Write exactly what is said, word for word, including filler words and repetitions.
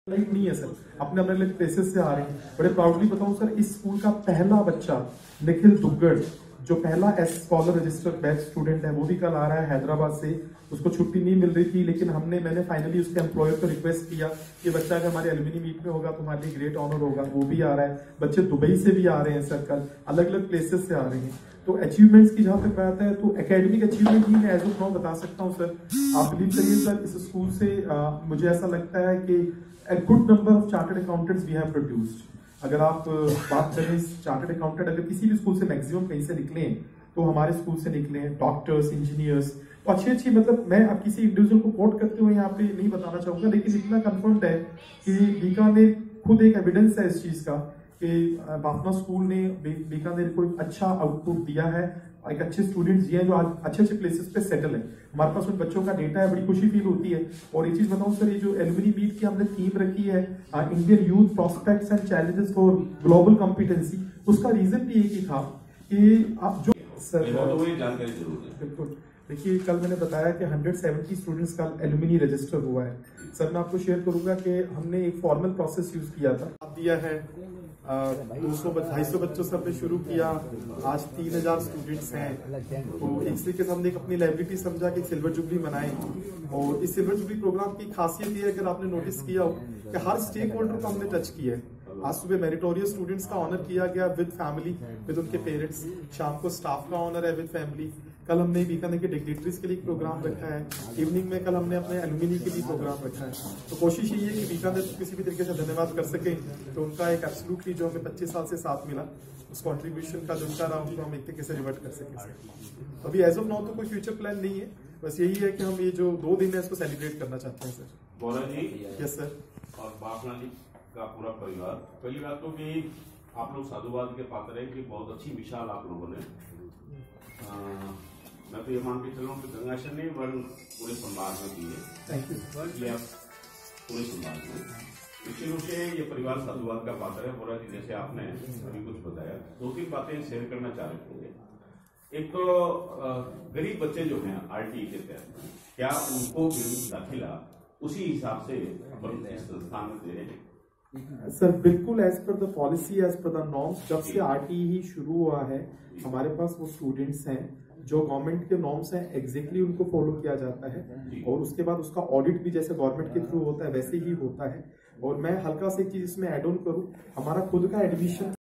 Like नहीं है sir, अपने अपने अलग प्लेसेस से आ रहे हैं। बड़े प्राउडली बताऊं सर, इस स्कूल का पहला बच्चा निखिल दुग्गड़, जो पहला S scholar registered batch student है, वो भी कल आ रहा है हैदराबाद से। उसको छुट्टी नहीं मिल रही थी, लेकिन हमने मैंने फाइनली उसके एम्प्लॉयर को रिक्वेस्ट किया कि बच्चा अगर हमारे एलुमिनी मीट में होगा तो हमारे लिए ग्रेट ऑनर होगा। वो भी आ रहा है। बच्चे दुबई से भी आ रहे हैं सर, कल अलग अलग प्लेसेस से आ रहे हैं। तो अचीवमेंट्स की जहां तक बात है तो एकेडमिक अचीवमेंट ही मैं एज ऑफ नाउ बता सकता हूं सर। आप बिलीव करिए सर, इस स्कूल से आ, मुझे ऐसा लगता है कि a good number of chartered accountants we have produced। अगर आप बात करें चार्टर्ड अकाउंटेंट अगर किसी भी स्कूल से मैक्सिमम कहीं से निकले हैं तो हमारे स्कूल से निकले हैं। डॉक्टर्स, इंजीनियर्स, तो अच्छी अच्छी, मतलब मैं अब किसी इंडिविजुअल को कोट करते हुए यहाँ पे नहीं बताना चाहूंगा, लेकिन इतना कंफर्म्ड है कि बीकानेर खुद एक एविडेंस है इस चीज का कि बाफना स्कूल ने बीकानेर को एक अच्छा आउटपुट दिया है। एक अच्छे स्टूडेंट्स दिए हैं जो आज अच्छे अच्छे प्लेसेस पे सेटल है। हमारे पास उन बच्चों का डेटा है, बड़ी खुशी फील होती है। और ये चीज बताऊं सर, ये जो एलुमिनी मीट की हमने थीम रखी है Indian youth prospects and challenges for global competency, उसका रीजन भी एक ही था कि आप जो सर तो जानकारी जरूर है। बिल्कुल, देखिए कल मैंने बताया कि एक सौ सत्तर स्टूडेंट्स का एलुमिनी रजिस्टर हुआ है सर। मैं आपको शेयर करूंगा कि हमने एक फॉर्मल प्रोसेस यूज किया था, दिया है दो सौ ढाई सौ बच्चों से हमने शुरू किया। आज तीन हजार स्टूडेंट्स हैं। तो इस तरीके से हमने अपनी लाइबिलिटी समझा कि सिल्वर जुबली मनाएं। और इस सिल्वर जुबली प्रोग्राम की खासियत ये है, अगर आपने नोटिस किया हो कि हर स्टेक होल्डर को हमने टच किया है। आज सुबह मेरिटोरियस स्टूडेंट्स का ऑनर किया गया विद फैमिली, विद उनके पेरेंट्स। शाम को स्टाफ का ऑनर है विद फैमिली। कल हमने बीकानेर के डिग्नेटरीज के लिए प्रोग्राम रखा है। इवनिंग में कल हमने अपने एलुमिनी के लिए प्रोग्राम रखा है। तो कोशिश यही है कि बीकानेर को किसी भी तरीके से धन्यवाद कर सके। तो उनका एक एब्सोल्युटली जो हमें पच्चीस साल से साथ मिला, उस कंट्रीब्यूशन का जो उनका रहा उनको हम एक तरीके से रिवर्ट कर सके। अभी एज ऑफ नाउ तो कोई फ्यूचर प्लान नहीं है, बस यही है कि हम ये जो दो दिन है इसको सेलिब्रेट करना चाहते हैं सर। बोला जी, यस सर। और बाफना जी का पूरा परिवार, पहली बात तो कि आप लोग साधुवाद के पात्र है कि बहुत अच्छी मिसाल आप लोगों ने। आ, मैं तो ये मान के चल रहा हूँ कि गंगाशर ने वर्ण पूरे समाज में दी है। Thank you. आप पूरे समाज में निश्चित रूप से ये परिवार साधुवाद का पात्र है। बोला जी, जैसे आपने अभी कुछ बताया, दो तीन बातें शेयर करना चाह रहे होंगे। एक तो गरीब बच्चे जो हैं आरटी के तहत, क्या उनको भी दाखिला उसी हिसाब से संस्थान में दे रहे हैं? सर बिल्कुल as per the policy, as per the norms. जब से आरटी ही शुरू हुआ है हमारे पास वो स्टूडेंट्स हैं जो गवर्नमेंट के नॉर्म्स हैं एग्जैक्टली उनको फॉलो किया जाता है। और उसके बाद उसका ऑडिट भी जैसे गवर्नमेंट के थ्रू होता है वैसे ही होता है। और मैं हल्का से एक चीज इसमें एड ऑन करूं, हमारा खुद का एडमिशन